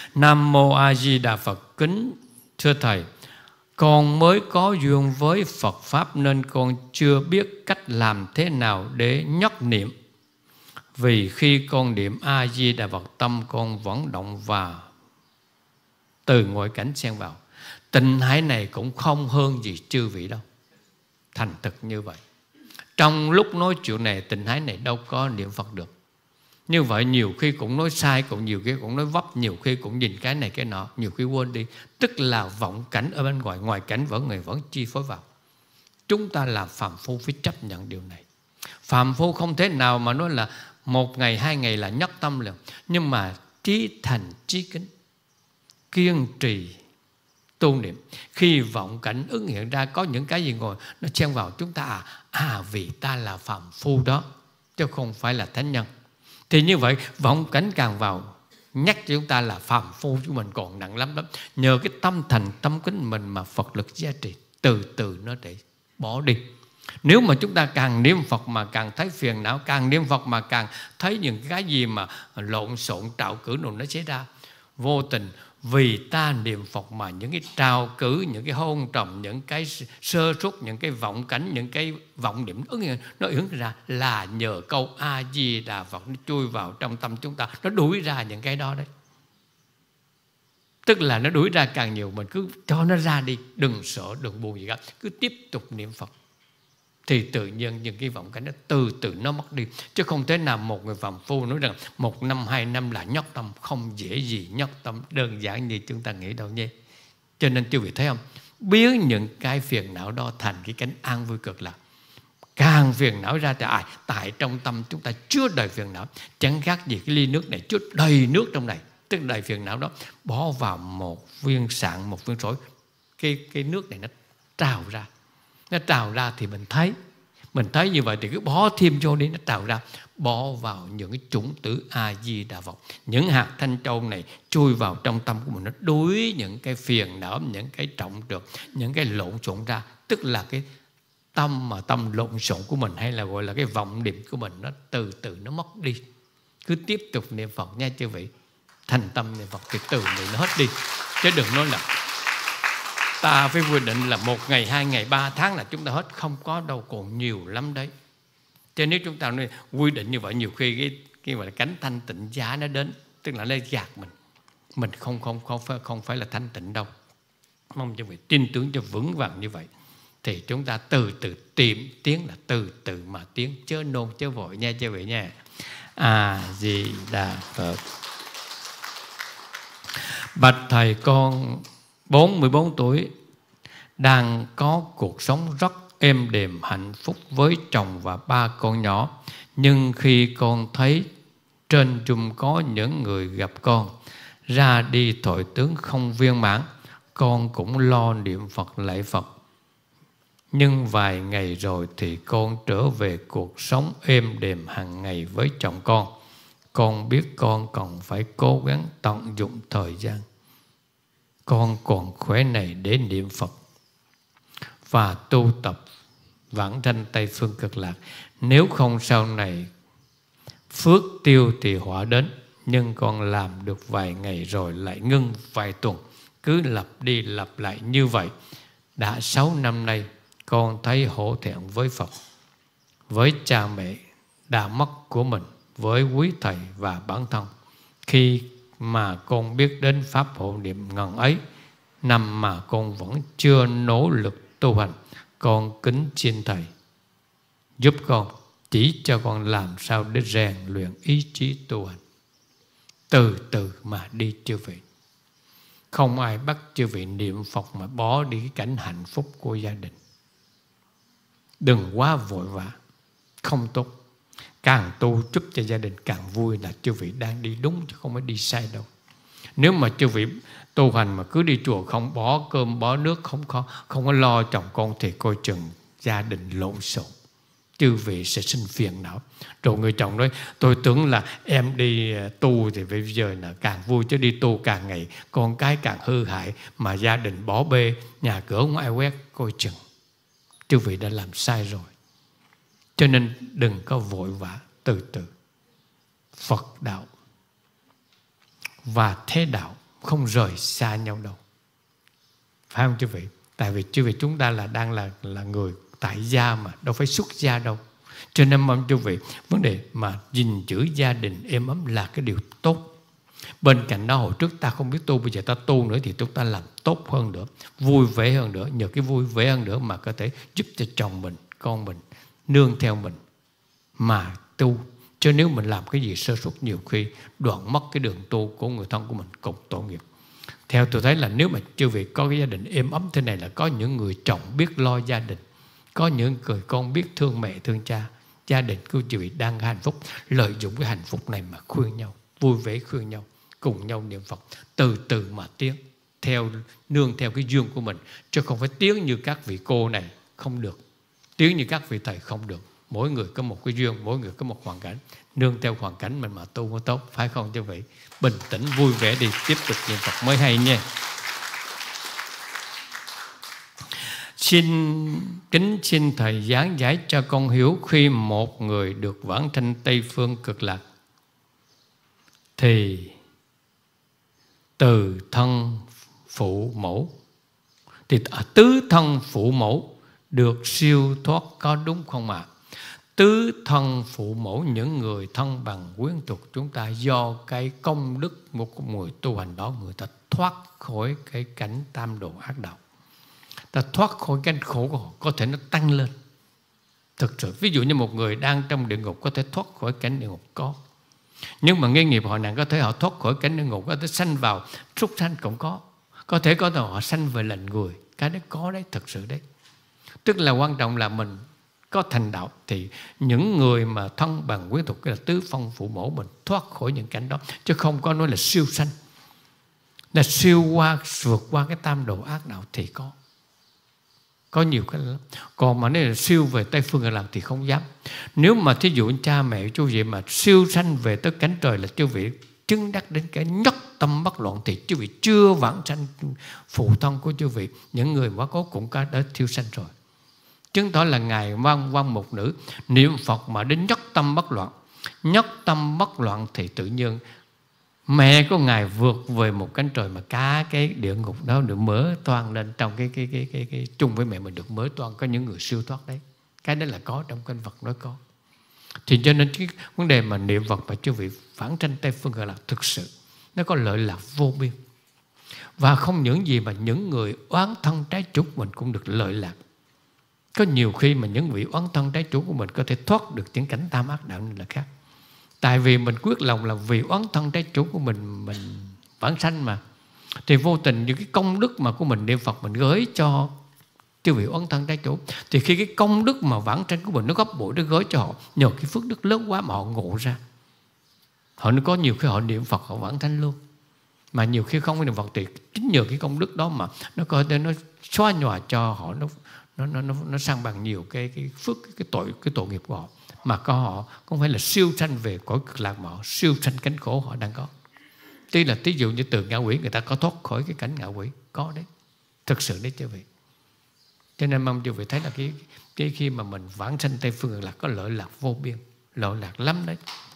Nam Mô A Di Đà Phật. Kính thưa Thầy, con mới có duyên với Phật Pháp nên con chưa biết cách làm thế nào để nhất niệm. Vì khi con niệm A Di Đà Phật, tâm con vẫn động và từ ngoại cảnh xen vào. Tình hải này cũng không hơn gì chư vị đâu. Thành thực như vậy. Trong lúc nói chuyện này, tình hải này đâu có niệm Phật được. Như vậy nhiều khi cũng nói sai, cũng nhiều khi cũng nói vấp, nhiều khi cũng nhìn cái này cái nọ, nhiều khi quên đi. Tức là vọng cảnh ở bên ngoài, ngoài cảnh người vẫn chi phối vào. Chúng ta là phàm phu phải chấp nhận điều này. Phàm phu không thể nào mà nói là 1 ngày 2 ngày là nhất tâm liền. Nhưng mà trí thành trí kính, kiên trì tu niệm. Khi vọng cảnh ứng hiện ra, có những cái gì ngồi nó chen vào, chúng ta vì ta là phàm phu đó, chứ không phải là thánh nhân. Thì như vậy vọng cảnh càng vào, nhắc cho chúng ta là phàm phu của mình còn nặng lắm đó. Nhờ cái tâm thành tâm kính mình mà Phật lực giá trị, từ từ nó để bỏ đi. Nếu mà chúng ta càng niệm Phật mà càng thấy phiền não, càng niệm Phật mà càng thấy những cái gì mà lộn xộn trạo cử nó xảy ra, vô tình vì ta niệm Phật mà những cái trào cử, những cái hôn trầm, những cái sơ suất, những cái vọng cảnh, những cái vọng niệm nó ứng ra là nhờ câu A Di Đà Phật nó chui vào trong tâm chúng ta, nó đuổi ra những cái đó đấy. Tức là nó đuổi ra càng nhiều, mình cứ cho nó ra đi, đừng sợ, đừng buồn gì cả, cứ tiếp tục niệm Phật. Thì tự nhiên những cái vọng cảnh nó từ từ nó mất đi. Chứ không thể nào một người phàm phu nói rằng 1 năm 2 năm là nhất tâm. Không dễ gì nhất tâm đơn giản như chúng ta nghĩ đâu nhé. Cho nên quý vị thấy không, biến những cái phiền não đó thành cái cánh an vui cực lạc. Càng phiền não ra thì tại trong tâm chúng ta chứa đầy phiền não. Chẳng khác gì cái ly nước này chứa đầy nước trong này, tức đầy phiền não đó. Bỏ vào một viên sạn, một viên sỏi, cái nước này nó trào ra. Nó trào ra thì mình thấy như vậy thì cứ bỏ thêm vô đi, nó trào ra. Bỏ vào những cái chủng tử A Di Đà Phật, những hạt thanh châu này chui vào trong tâm của mình, nó đuổi những cái phiền não, những cái trọng trược, những cái lộn xộn ra. Tức là cái tâm lộn xộn của mình, hay là gọi là cái vọng niệm của mình, nó từ từ nó mất đi. Cứ tiếp tục niệm Phật nha quý vị. Thành tâm niệm Phật thì từ từ nó hết đi. Chứ đừng nói là ta phải quy định là 1 ngày, 2 ngày, 3 tháng là chúng ta hết. Không có đâu, còn nhiều lắm đấy. Cho nên nếu chúng ta quy định như vậy, nhiều khi cái gọi là cánh thanh tịnh giá nó đến, tức là nó gạt mình không phải là thanh tịnh đâu. Mong cho vị tin tưởng cho vững vàng như vậy. Thì chúng ta từ từ tiến là từ từ mà tiến, chớ nôn chớ vội nha quý vị nha. A Di Đà Phật. Bạch Thầy, con 44 tuổi, đang có cuộc sống rất êm đềm hạnh phúc với chồng và 3 con nhỏ. Nhưng khi con thấy trên chung có những người gặp con ra đi thoại tướng không viên mãn, con cũng lo niệm Phật lạy Phật. Nhưng vài ngày rồi thì con trở về cuộc sống êm đềm hàng ngày với chồng con. Con biết con cần phải cố gắng tận dụng thời gian con còn khỏe này để niệm Phật và tu tập vãng sanh Tây Phương Cực Lạc. Nếu không sau này phước tiêu thì họa đến. Nhưng con làm được vài ngày rồi lại ngưng vài tuần, cứ lặp đi lặp lại như vậy. Đã 6 năm nay, con thấy hổ thẹn với Phật, với cha mẹ đã mất của mình, với quý thầy và bản thân. Khi mà con biết đến pháp hộ niệm ngần ấy năm mà con vẫn chưa nỗ lực tu hành, con kính xin Thầy giúp con, chỉ cho con làm sao để rèn luyện ý chí tu hành. Từ từ mà đi chư vị. Không ai bắt chư vị niệm Phật mà bỏ đi cái cảnh hạnh phúc của gia đình. Đừng quá vội vã, không tốt. Càng tu giúp cho gia đình càng vui là chư vị đang đi đúng, chứ không phải đi sai đâu. Nếu mà chư vị tu hành mà cứ đi chùa không bỏ cơm bỏ nước, không có lo chồng con, thì coi chừng gia đình lộn xộn, chư vị sẽ sinh phiền não. Rồi người chồng nói tôi tưởng là em đi tu thì bây giờ là càng vui, chứ đi tu càng ngày con cái càng hư hại, mà gia đình bỏ bê, nhà cửa không ai quét, coi chừng chư vị đã làm sai rồi. Cho nên đừng có vội vã, từ từ. Phật đạo và thế đạo không rời xa nhau đâu. Phải không chư vị? Tại vì chư vị chúng ta đang là người tại gia mà, đâu phải xuất gia đâu. Cho nên mong chư vị, vấn đề mà gìn giữ gia đình êm ấm là cái điều tốt. Bên cạnh đó hồi trước ta không biết tu, bây giờ ta tu nữa thì chúng ta làm tốt hơn nữa, vui vẻ hơn nữa. Nhờ cái vui vẻ hơn nữa mà có thể giúp cho chồng mình, con mình nương theo mình mà tu. Chứ nếu mình làm cái gì sơ suất, nhiều khi đoạn mất cái đường tu của người thân của mình, cùng tội nghiệp. Theo tôi thấy là nếu mà chư vị có cái gia đình êm ấm thế này là có những người chồng biết lo gia đình, có những người con biết thương mẹ thương cha, gia đình của chư vị đang hạnh phúc. Lợi dụng cái hạnh phúc này mà khuyên nhau, vui vẻ khuyên nhau, cùng nhau niệm Phật, từ từ mà tiến, nương theo cái duyên của mình, chứ không phải tiến như các vị cô này, không được. Tiến như các vị thầy không được. Mỗi người có một cái duyên, mỗi người có một hoàn cảnh, nương theo hoàn cảnh mình mà tu mới tốt, phải không chư vị? Bình tĩnh vui vẻ đi, tiếp tục niệm Phật mới hay nha. Xin thầy giảng giải cho con hiểu, khi một người được vãng sanh Tây phương cực lạc thì từ thân phụ mẫu, thì tứ thân phụ mẫu được siêu thoát, có đúng không ạ? Tứ thân phụ mẫu, những người thân bằng quyến thuộc chúng ta, do cái công đức một người tu hành đó, người ta thoát khỏi cái cảnh tam đồ ác đạo, ta thoát khỏi cảnh khổ của họ, có thể nó tăng lên. Thực sự ví dụ như một người đang trong địa ngục có thể thoát khỏi cảnh địa ngục có, nhưng mà nghe nghiệp họ nặng có thể họ thoát khỏi cảnh địa ngục, có thể sanh vào súc sanh cũng có thể họ sanh về lành người, cái đấy có đấy, thực sự đấy. Tức là quan trọng là mình có thành đạo thì những người mà thân bằng quyến thuộc, cái là tứ phong phụ mẫu, mình thoát khỏi những cảnh đó, chứ không có nói là siêu sanh, là vượt qua cái tam đồ ác đạo thì có nhiều cái lắm. Còn mà nếu là siêu về Tây phương cực lạc thì không dám. Nếu mà thí dụ cha mẹ chú vị mà siêu sanh về tới cánh trời là chú vị chứng đắc đến cái nhất tâm bất loạn thì chú vị chưa vãng sanh phụ thân của chú vị, những người quá cố cũng đã thiêu sanh rồi. Chứng tỏ là ngài văn một nữ niệm Phật mà đến nhất tâm bất loạn. Nhất tâm bất loạn thì tự nhiên mẹ của ngài vượt về một cánh trời mà cả cái địa ngục đó được mở toang lên, trong cái chung với mẹ mình được mở toang. Có những người siêu thoát đấy, cái đó là có trong kinh Phật nói có. Thì cho nên cái vấn đề mà niệm Phật và chư vị vãng sanh Tây phương cực lạc thực sự nó có lợi lạc vô biên. Và không những gì mà những người oán thân trái chủ mình cũng được lợi lạc. Có nhiều khi mà những vị oán thân trái chủ của mình có thể thoát được những cảnh tam ác đạo này là khác. Tại vì mình quyết lòng là vì oán thân trái chủ của mình vãng sanh mà, thì vô tình những cái công đức mà của mình niệm Phật mình gửi cho chư vị oán thân trái chủ, thì khi cái công đức mà vãng sanh của mình nó gấp bội, nó gửi cho họ, nhờ cái phước đức lớn quá mà họ ngộ ra, họ có nhiều khi họ niệm Phật họ vãng sanh luôn. Mà nhiều khi không có niệm Phật thì chính nhờ cái công đức đó mà nó có thể nó xóa nhòa cho họ, nó sang bằng nhiều cái phước, cái tội nghiệp của họ, mà họ không phải là siêu sanh về cõi cực lạc, mà họ siêu sanh cánh khổ họ đang có. Tuy là ví dụ như từ ngạ quỷ người ta có thoát khỏi cái cảnh ngạ quỷ, có đấy, thực sự đấy chư vị. Cho nên mong chư vị thấy là cái khi mà mình vãng sanh Tây phương cực lạc có lợi lạc vô biên, lợi lạc lắm đấy.